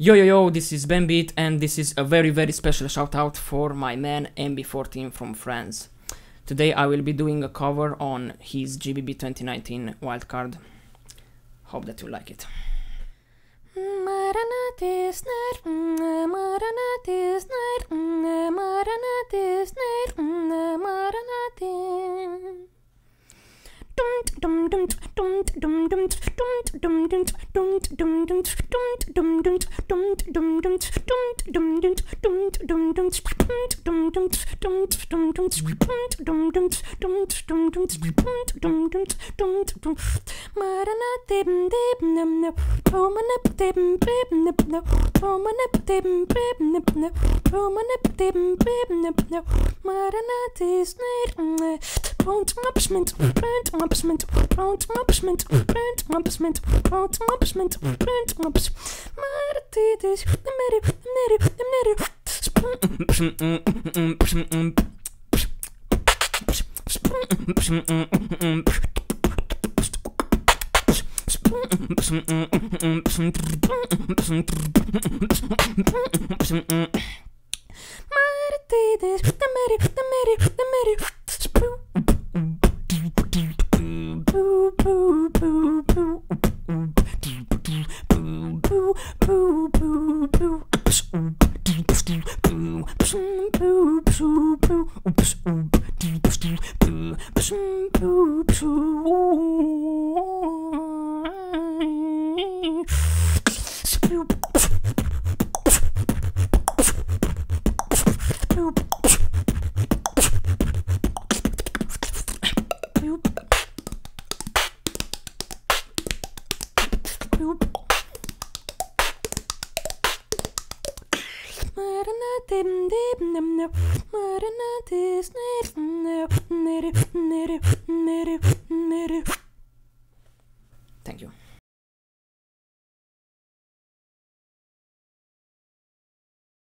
Yo yo yo, this is BenBeat and this is a very special shout out for my man MB14 from France. Today I will be doing a cover on his GBB 2019 wildcard. Hope that you like it.